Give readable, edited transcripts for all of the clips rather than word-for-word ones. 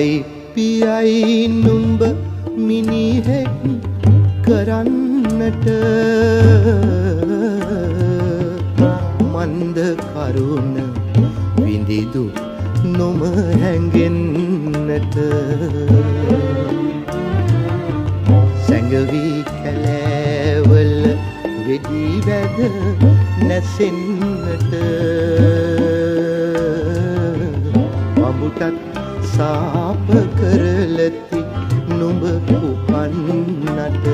මවයි පියයි නුඹ මිනිහෙක් කරන්නට මන්ද කරුණ විඳිදු නොම හැඟෙන්නට සැඟවී කැලෑවල වෙඩි වැද නැසෙන්නට අඹුටත් සාප කරලති නුඹ උපන්නට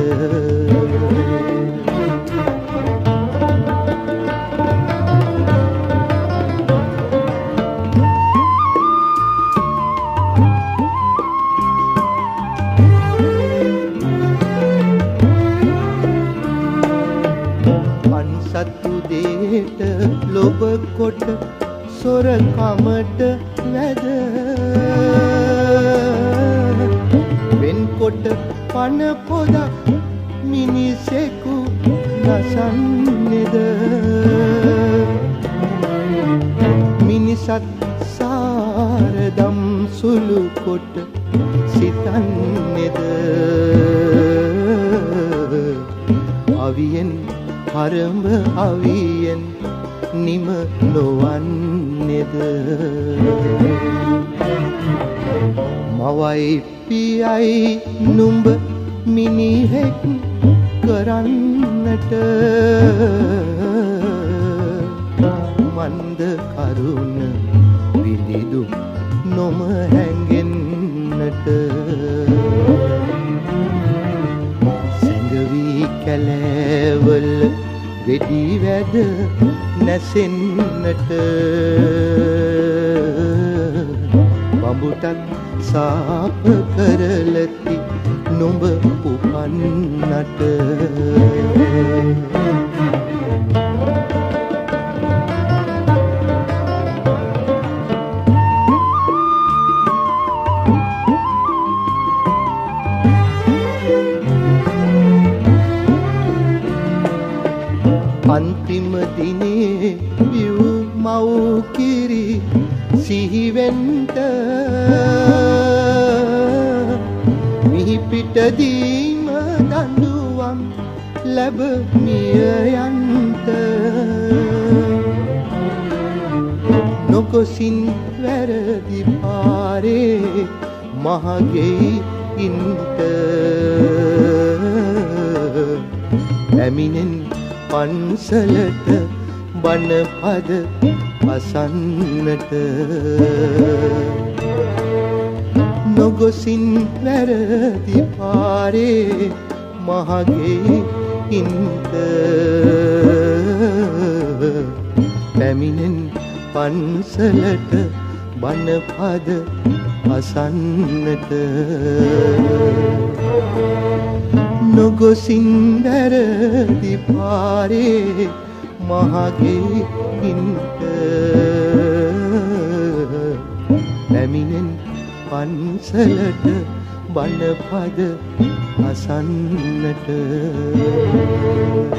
අන්සතු දේට ලොබ කොට සොරකමට වැද වෙන්කොට පන පොදක් මිනිසෙකු නසන්නේද මිනිසත් සාරදම් සුළු කොට සිතන්නේද අවියෙන් හරඹ අවියෙන් නිම නොවන්නේද මවයි පියයි නුඹ මිනිහෙක් කරන්නට මන්ද කරුණ විඳිදු නොම හැඟෙන්නට සැඟවී කැලෑවල වෙඩි වැද නැසෙන්නට බඹුටත් සාප කරලති නුඹ උපන්නට අන්තිම දිනේ විව් මව් කිරි සිහිවෙන්ට මිහිපිටදීම දඬුවම් ලැබ මිය යන්ට නොකොසින් වැරදි පාරේ මහගෙයි ඉන්ට පැමිණෙන් පන්සලට බණපද අසන්නට නොගොසින් වැරදි පාරේ මහගේ ඉන්ට පැමිණෙන් පන්සලට බණපද අසන්නට නොගොසින් වැරදි පාරේ මහගේ ඉන්ට පැමිණෙන් පන්සලට බණපද අසන්නට